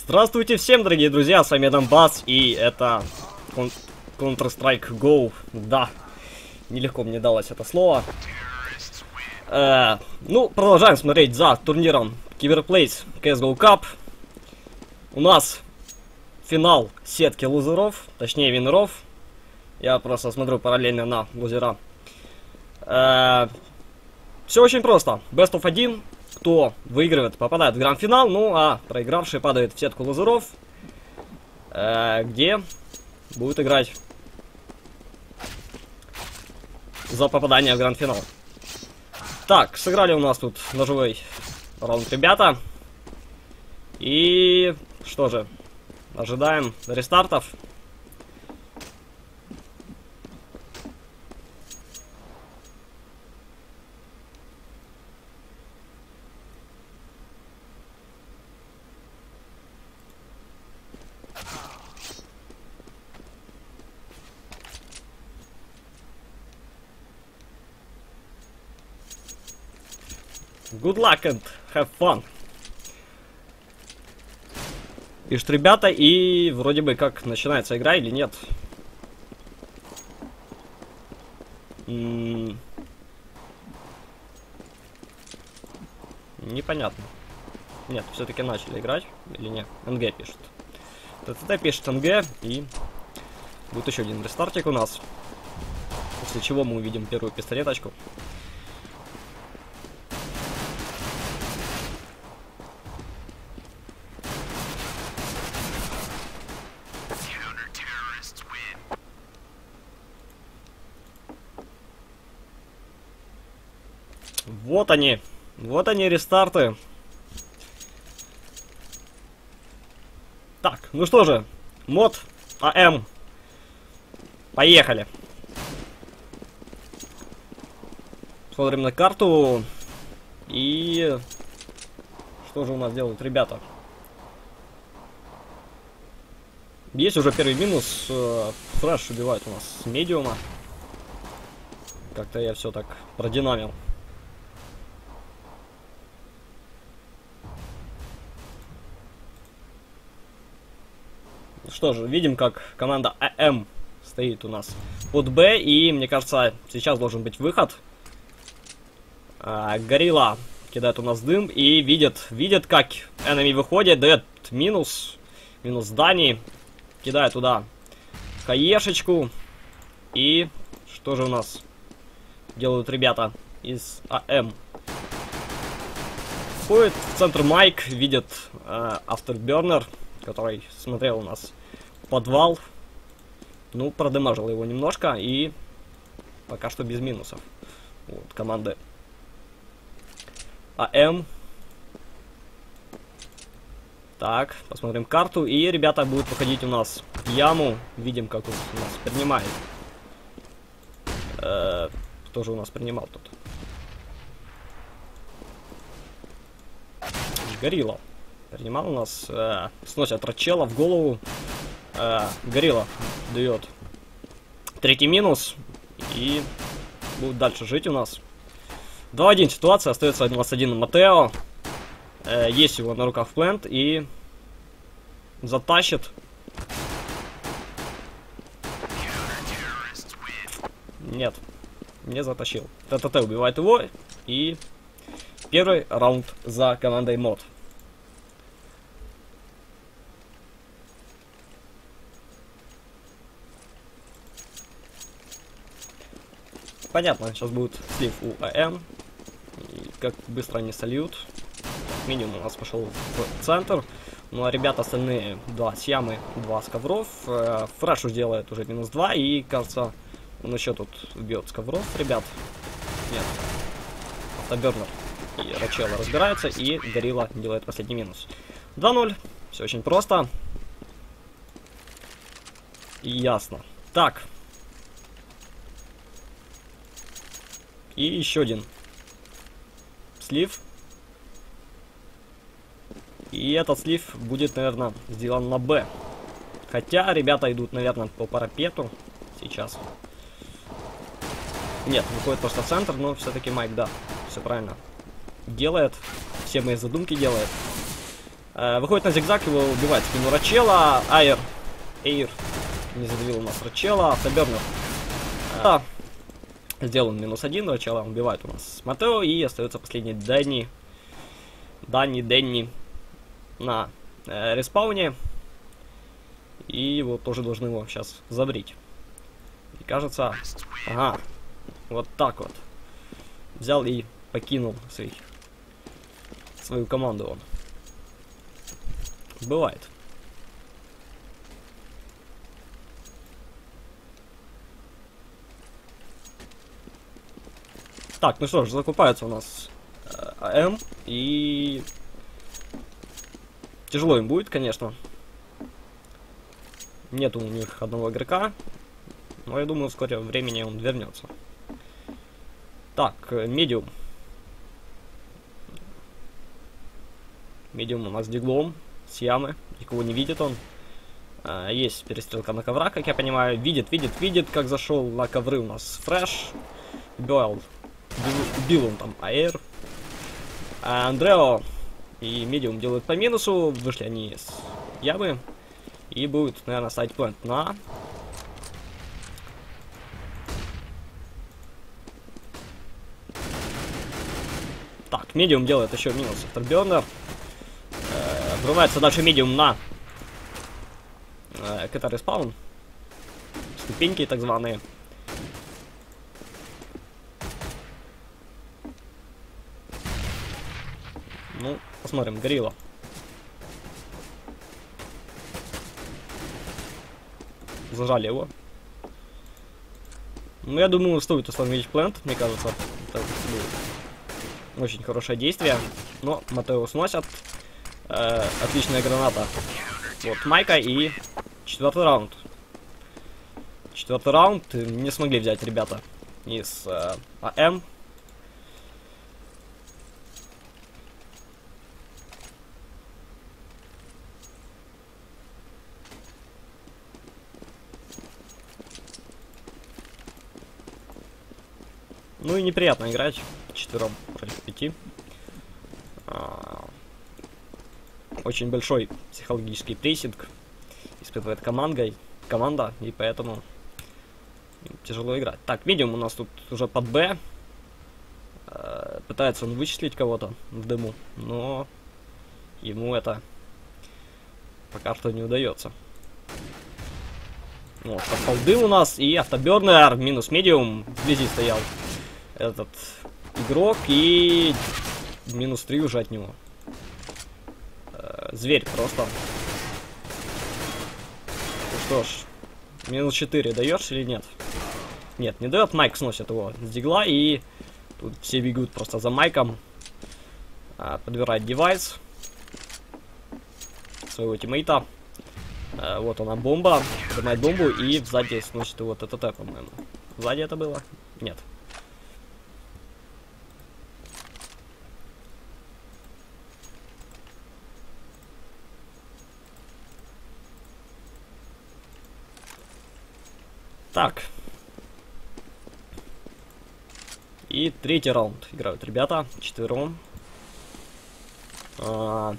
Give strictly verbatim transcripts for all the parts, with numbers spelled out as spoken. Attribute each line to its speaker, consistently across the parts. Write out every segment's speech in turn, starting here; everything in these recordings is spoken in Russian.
Speaker 1: Здравствуйте всем, дорогие друзья, с вами Донбасс, и это Counter-Strike Go. Да, нелегко мне далось это слово. Э, ну, продолжаем смотреть за турниром Cyberplace си эс го Cup. У нас финал сетки лузеров, точнее винеров. Я просто смотрю параллельно на лузера. Э, все очень просто. Best of один. Кто выигрывает, попадает в гранд-финал, ну а проигравший падает в сетку лузеров, э, где будет играть за попадание в гранд-финал. Так, сыграли у нас тут ножевой раунд ребята. И что же, ожидаем рестартов. Good luck and have fun. Пишут ребята, и вроде бы как начинается игра или нет. М-м- Непонятно. Нет, все-таки начали играть или нет? эн джи пишет. ТТТ пишет эн джи, и будет еще один рестартик у нас. После чего мы увидим первую пистолеточку. Вот они. Вот они, рестарты. Так, ну что же. Мод АМ. Поехали. Смотрим на карту. И... Что же у нас делают ребята? Есть уже первый минус. Фреш убивает у нас с медиума. Как-то я все так продинамил. Что же, видим, как команда АМ стоит у нас под Б, и мне кажется, сейчас должен быть выход. А, Горилла кидает у нас дым и видит, видит, как enemy выходит, дает минус, минус зданий, кидает туда хаешечку. И что же у нас делают ребята из АМ? Входит в центр Майк, видит э, Afterburner, который смотрел у нас подвал. Ну, продемажил его немножко, и пока что без минусов. Вот, команды АМ. Так, посмотрим карту. И ребята будут выходить у нас в яму. Видим, как он у нас принимает. Э, кто же у нас принимал тут? Горилла. Принимал у нас. Э, сносят рачела в голову. Э, Горилла дает третий минус. И будут дальше жить у нас. два один ситуация. Остается у нас один Матео. Э, есть его на руках плент. И затащит. Нет. Не затащил. ТТТ убивает его. И первый раунд за командой мод. Понятно, сейчас будет слив у АМ. И как быстро они сольют. Минимум у нас пошел в центр. Ну а ребята остальные два с ямы, два с ковров. Фреш делает уже минус два. И кажется, он еще тут бьет с ковров, ребят. Нет. Автобернер и Рачела разбираются. И Горилла делает последний минус. два ноль. Все очень просто. И ясно. Так. И еще один слив. И этот слив будет, наверное, сделан на Б. Хотя ребята идут, наверное, по парапету сейчас. Нет, выходит просто в центр, но все-таки Майк, да, все правильно делает. Все мои задумки делает. Э, выходит на зигзаг, его убивает спину Рачела. Айр. Эйр. Не задавил у нас Рачела. Автобернер. Э, сделан минус один. Рачела убивает у нас Матео. И остается последний Дэнни. Дани, Дэнни. На э, респауне. И его тоже должны его сейчас забрить. И кажется... Ага. Вот так вот. Взял и покинул свой, свою команду он. Бывает. Так, ну что ж, закупается у нас э, АМ. И... Тяжело им будет, конечно. Нет у них одного игрока. Но я думаю, в скором времени он вернется. Так, медиум. Медиум у нас с диглом, с ямы. Никого не видит он. А, есть перестрелка на коврах, как я понимаю. Видит, видит, видит, как зашел на ковры у нас Фреш. Убил, убил он там Аэр. А Андрео и медиум делают по минусу. Вышли они с ямы. И будет, наверное, сайдплент на... Так, медиум делает еще минус автобернер. Э, врывается дальше медиум на э, КТ респаун. Ступеньки так званые. Ну, посмотрим, горилла. Зажали его. Ну, я думаю, стоит установить плент, мне кажется. Это будет очень хорошее действие. Но Матео сносят. Э, отличная граната. Вот Майка и четвертый раунд. Четвертый раунд не смогли взять ребята из э, АМ. Ну и неприятно играть четвером против пяти. А, очень большой психологический прессинг испытывает команда, команда, и поэтому тяжело играть. Так, медиум у нас тут уже под Б. А, пытается он вычислить кого-то в дыму, но ему это пока что не удается. Вот, попал дым у нас, и автобернер минус медиум вблизи стоял этот игрок, и минус три уже от него. Э, зверь просто. Ну что ж, минус четыре даешь или нет? Нет, не дает. Майк сносит его с дигла, и тут все бегут просто за Майком. Э, подбирает девайс своего тиммейта. Э, вот она бомба, поднимает бомбу и сзади сносит его ТТТ, по-моему. Сзади это было? Нет. Так. И третий раунд играют ребята, четвером. А...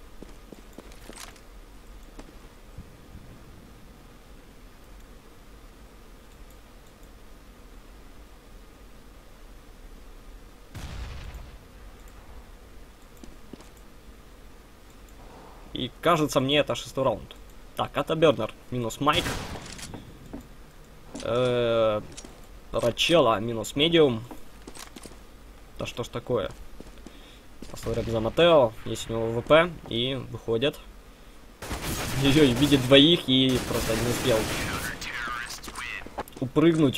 Speaker 1: И кажется мне это шестой раунд. Так, это Бернер минус Майк. Э-э, Рачела минус медиум. Да что ж такое? Посмотрим за Матео. Есть у него ВП. И выходит. Ой-ой, видит двоих и просто не успел упрыгнуть.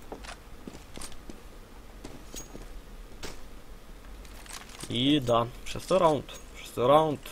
Speaker 1: И да, шестой раунд. Шестой раунд.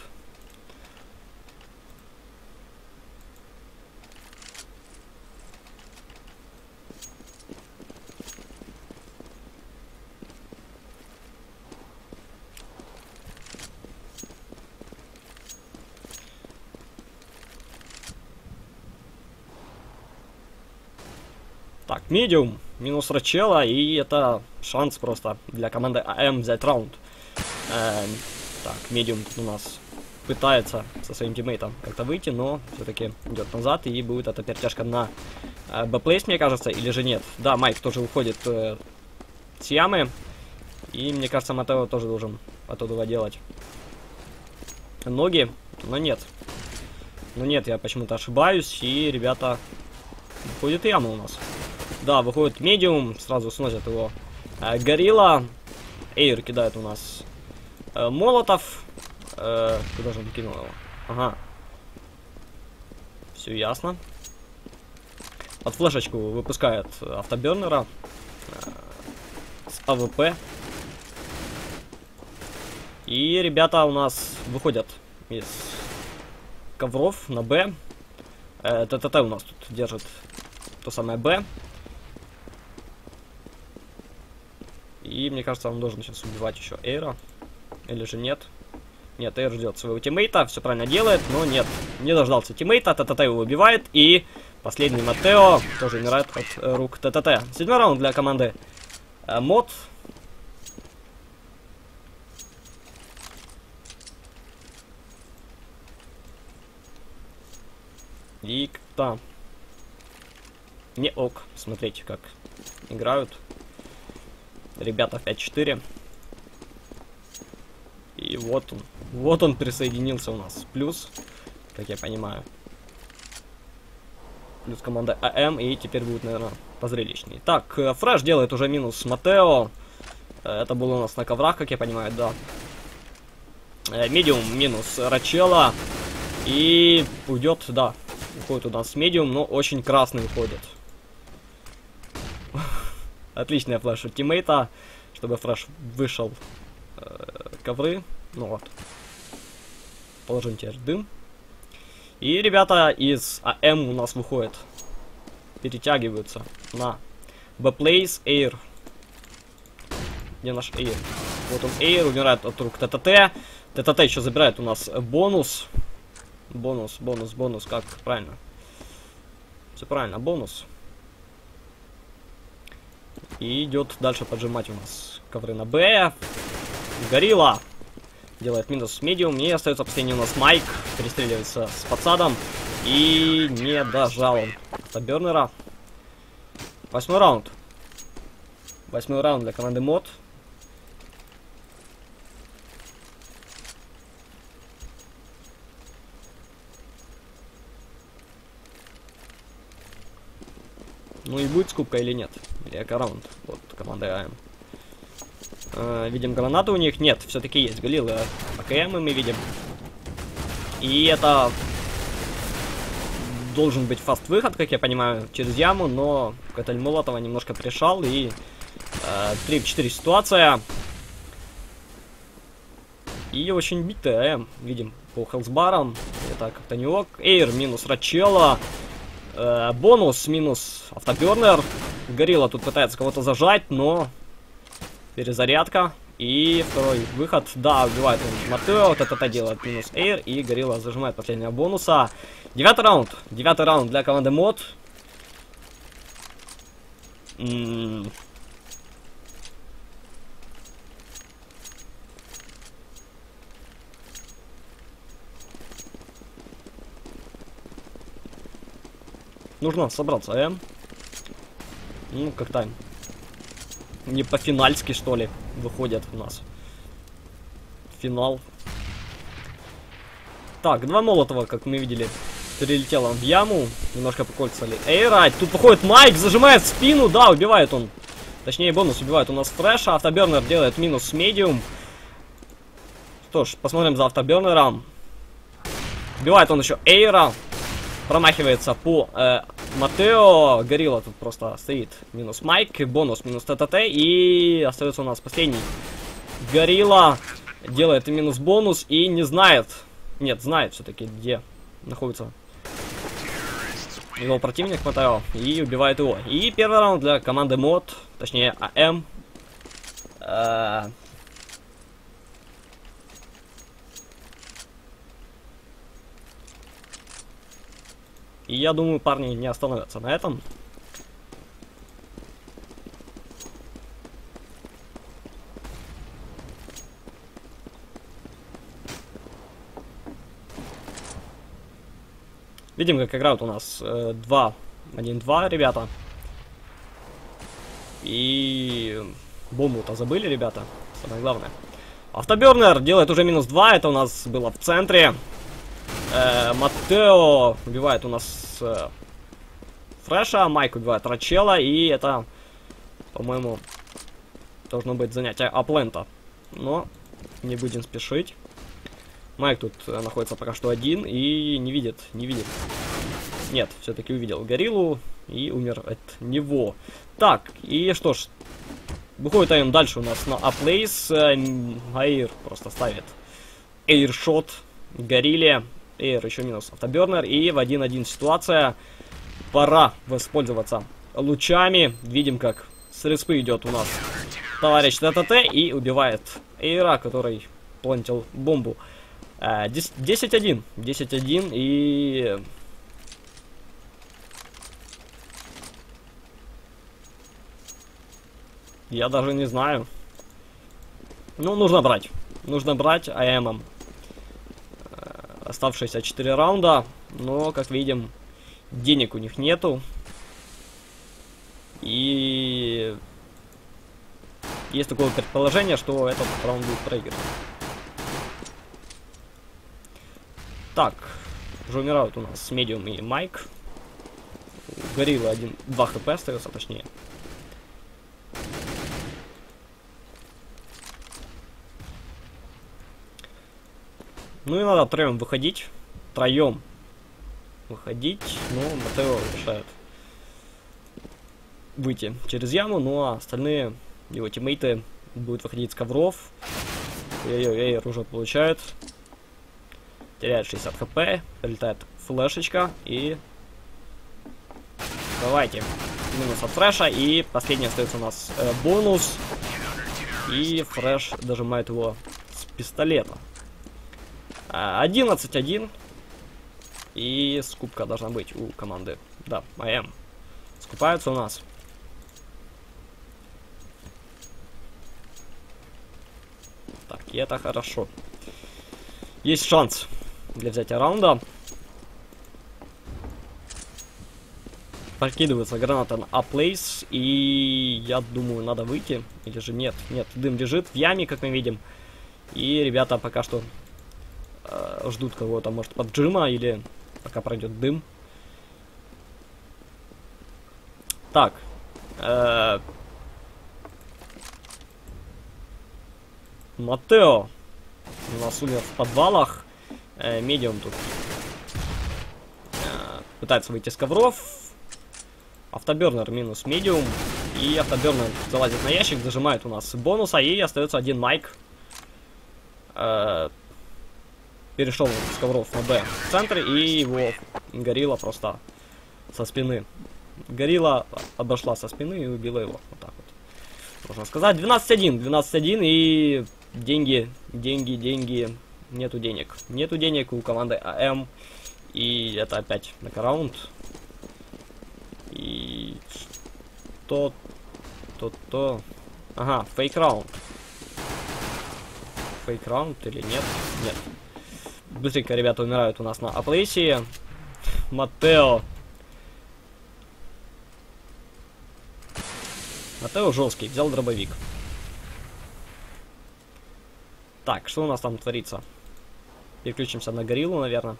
Speaker 1: Так, медиум, минус Рачела, и это шанс просто для команды АМ взять раунд. Эм, так, медиум тут у нас пытается со своим тиммейтом как-то выйти, но все-таки идет назад, и будет эта перетяжка на э, бэплейс, мне кажется, или же нет. Да, Майк тоже уходит э, с ямы, и мне кажется, Матео тоже должен оттуда делать ноги, но нет. Но нет, я почему-то ошибаюсь, и ребята выходит яма у нас. Да, выходит медиум, сразу сносят его э, горилла. Эйр кидает у нас э, молотов. Э, куда же он кинул его? Ага. Все ясно. Под флешечку выпускает автобернера э, с АВП. И ребята у нас выходят из ковров на Б. Э, ТТТ у нас тут держит то самое Б. И мне кажется, он должен сейчас убивать еще Эйра. Или же нет? Нет, Эйр ждет своего тиммейта, все правильно делает, но нет, не дождался тиммейта, ТТТ его убивает, и последний Матео тоже умирает от э, рук ТТТ. Седьмой раунд для команды э, Мод. И как-то не ок, смотрите, как играют ребята в пять четыре. И вот он. Вот он присоединился у нас. Плюс, как я понимаю. Плюс команда АМ. И теперь будет, наверное, позрелищнее. Так, Фреш делает уже минус Матео. Это было у нас на коврах, как я понимаю, да. Медиум минус Рачела. И уйдет, да. Уходит у нас медиум, но очень красный уходит. Отличная флеш от тиммейта. Чтобы Фреш вышел ковры. Ну вот. Положим теперь дым. И ребята из АМ у нас выходят. Перетягиваются на Б-плейс. Эйр. Где наш Эйр? Вот он, Эйр, умирает от рук ТТТ. ТТТ еще забирает у нас бонус. Бонус, бонус, бонус. Как правильно? Все правильно, бонус. И идет дальше поджимать у нас ковры на Б. Горилла делает минус медиум. И остается последний у нас Майк. Перестреливается с подсадом. И не дожал он автобернера. Восьмой раунд. Восьмой раунд для команды Мод. Ну и будет скупка или нет? Или эко-раунд. Вот команда АМ. Э, видим гранаты у них. Нет, все-таки есть галилы. АКМ мы видим. И это должен быть фаст-выход, как я понимаю, через яму. Но Каталь Молотова немножко пришел. И э, три в четыре ситуация. И очень битая АМ. Видим по хелсбарам. Это как-то не ок. Эйр минус Рачела. Э, бонус минус автобернер. Горилла тут пытается кого-то зажать, но перезарядка. И второй выход. Да, убивает он Матео. Вот это делает минус Эйр. И Горилла зажимает последнего бонуса. Девятый раунд. Девятый раунд для команды Мод. М -м Нужно собраться, э? Ну, как-то не по-финальски, что ли, выходят у нас. Финал. Так, два Молотова, как мы видели, перелетел он в яму. Немножко покольцали Эйра. Тут выходит Майк, зажимает спину. Да, убивает он. Точнее, бонус убивает у нас Фреша. Автобернер делает минус медиум. Что ж, посмотрим за автобернером. Убивает он еще Эйра. Промахивается по э, Матео. Горилла тут просто стоит. Минус Майк. Бонус минус ТТТ. И остается у нас последний. Горилла делает минус бонус. И не знает. Нет, знает все-таки, где находится его противник Матео. И убивает его. И первый раунд для команды Мод. Точнее, АМ. Э И я думаю, парни не остановятся на этом. Видим, как играют у нас э, два один два, ребята. И бомбу-то забыли, ребята. Самое главное. Автобернер делает уже минус два. Это у нас было в центре. Э, Маттео убивает у нас э, Фреша. Майк убивает Рачела. И это, по-моему, должно быть занятие Аплента. Но не будем спешить. Майк тут э, находится пока что один и не видит, не видит. Нет, все-таки увидел гориллу и умер от него. Так, и что ж, выходит им дальше у нас на аплейс. Аир просто ставит эйршот горилле. Эйр еще минус автобернер. И в один один ситуация. Пора воспользоваться лучами. Видим, как с респы идет у нас товарищ ТТТ и убивает Эйра, который плантил бомбу. десять один. десять один и... Я даже не знаю. Ну, нужно брать. Нужно брать АМом. Оставшиеся четыре раунда. Но, как видим, денег у них нету. И... есть такое предположение, что этот раунд будет проигран. Так. Уже умирают у нас Медиум и Майк. Горилла один, два хп остается, точнее. Ну и надо троем выходить. Троем выходить. Но Маттео решает выйти через яму. Ну а остальные его тиммейты будут выходить с ковров. Ой-ой-ой, оружие получает. Теряет шестьдесят хп. Прилетает флешечка. И... давайте. Минус от Фреша. И последний остается у нас э, бонус. И Фреш дожимает его с пистолета. одиннадцать один. И скупка должна быть у команды. Да, АМ. Скупаются у нас. Так, и это хорошо. Есть шанс для взятия раунда. Прокидывается граната на аплейс. И я думаю, надо выйти. Или же нет. Нет, дым лежит в яме, как мы видим. И ребята пока что э, ждут кого-то, может, поджима, или пока пройдет дым. Так. Э, Маттео у нас умер в подвалах. Э, Медиум тут э, пытается выйти с ковров. Автобернер минус Медиум. И автобернер залазит на ящик, зажимает у нас бонуса. И остается один Майк. Э, перешел с ковров на Б в центре. И его горилла просто со спины. Горилла обошла со спины и убила его. Вот так вот. Можно сказать. двенадцать один. двенадцать один. И деньги, деньги, деньги. Нету денег. Нету денег у команды АМ. И это опять нокаут. И что? То-то. Ага, фейк раунд. Фейк раунд или нет? Нет. Быстренько ребята умирают у нас на аплейсе. Маттео. Маттео жесткий, взял дробовик. Так, что у нас там творится? Переключимся на гориллу, наверное.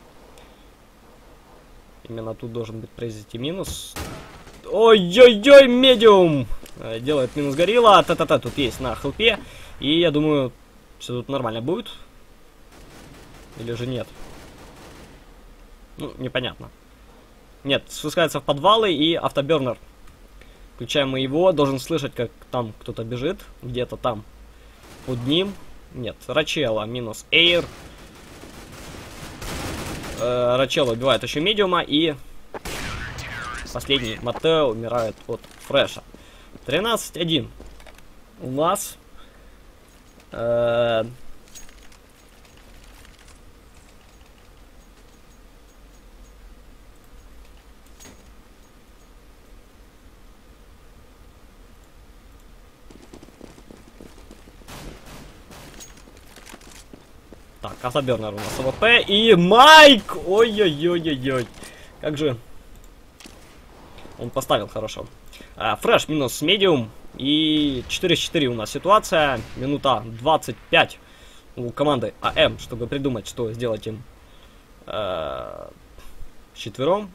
Speaker 1: Именно тут должен быть произойти минус. Ой-ой-ой, медиум! Делает минус горилла. Та-та-та тут есть на хелпе. И я думаю, все тут нормально будет. Или же нет? Ну, непонятно. Нет, спускается в подвалы и автобернер. Включаем мы его. Должен слышать, как там кто-то бежит. Где-то там. Под ним. Нет, Рачела минус Эйр. Э, Рачела убивает еще медиума. И последний Маттео умирает от Фреша. тринадцать один. У нас... Э, Так, автобернер у нас АВП. И Майк! Ой-ой-ой-ой-ой. Как же он поставил хорошо. А, фреш минус медиум. И четыре четыре у нас ситуация. Минута двадцать пять у команды АМ, чтобы придумать, что сделать им э, четвером.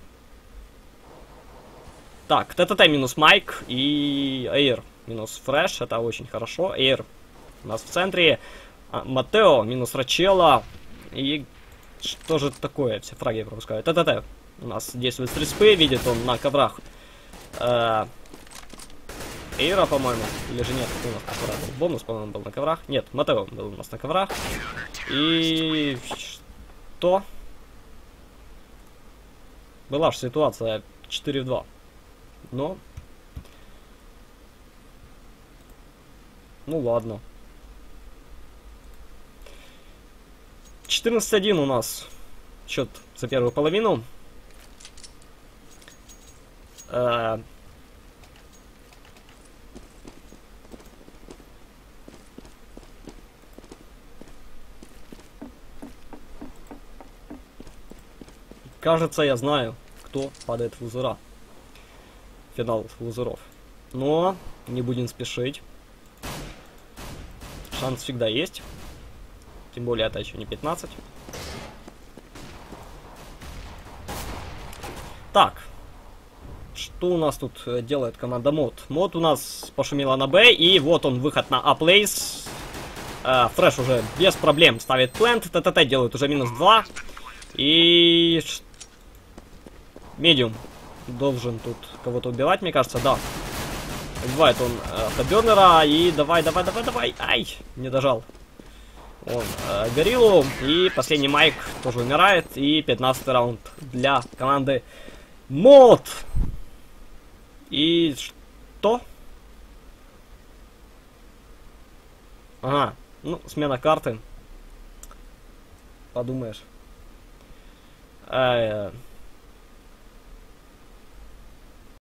Speaker 1: Так, ТТТ минус Майк и Эйр минус Фреш. Это очень хорошо. Эйр у нас в центре. А, Матео минус Рачелла. И что же такое? Все фраги пропускают. ТТТ у нас действует с респы. Видит он на коврах э, Эйра, по-моему. Или же нет, у нас на коврах был. Бонус, по-моему, был на коврах. Нет, Матео был у нас на коврах. И что? Была же ситуация четыре в два. Но... Ну ладно. четырнадцать один у нас счет за первую половину. Э Кажется, я знаю, кто падает в лузера. Финал лузеров. Но не будем спешить. Шанс всегда есть. Тем более это еще не пятнадцать. Так. Что у нас тут делает команда Мод? Мод у нас пошумела на Б. И вот он, выход на А-плейс. Э, Фреш уже без проблем ставит плент. ТТТ делает уже минус два. И... Медиум должен тут кого-то убивать, мне кажется, да. Убивает он э, Хабернера. И давай, давай, давай, давай. Ай, не дожал. Он э, гориллу. И последний Майк тоже умирает. И пятнадцатый раунд для команды Мод. И что? Ага, ну, смена карты. Подумаешь. Э -э